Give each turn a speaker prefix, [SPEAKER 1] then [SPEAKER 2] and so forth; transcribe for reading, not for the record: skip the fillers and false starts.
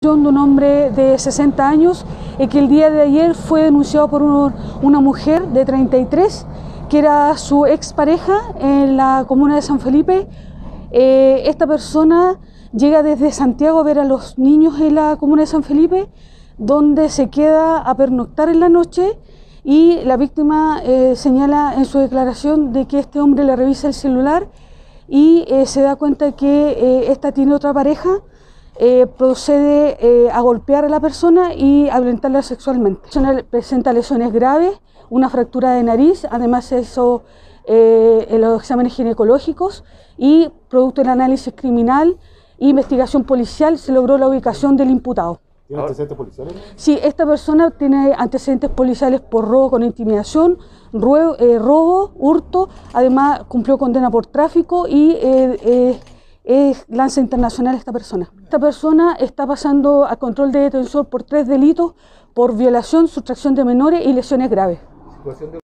[SPEAKER 1] De un hombre de 60 años que el día de ayer fue denunciado por una mujer de 33 que era su expareja en la comuna de San Felipe. Esta persona llega desde Santiago a ver a los niños en la comuna de San Felipe, donde se queda a pernoctar en la noche, y la víctima señala en su declaración de que este hombre le revisa el celular y se da cuenta de que esta tiene otra pareja. Procede a golpear a la persona y a violentarla sexualmente. La persona presenta lesiones graves, una fractura de nariz, además se hizo los exámenes ginecológicos y producto del análisis criminal e investigación policial se logró la ubicación del imputado.
[SPEAKER 2] ¿Tiene antecedentes policiales?
[SPEAKER 1] Sí, esta persona tiene antecedentes policiales por robo con intimidación, robo, hurto, además cumplió condena por tráfico y es lanza internacional esta persona. Esta persona está pasando a control de detención por 3 delitos: por violación, sustracción de menores y lesiones graves.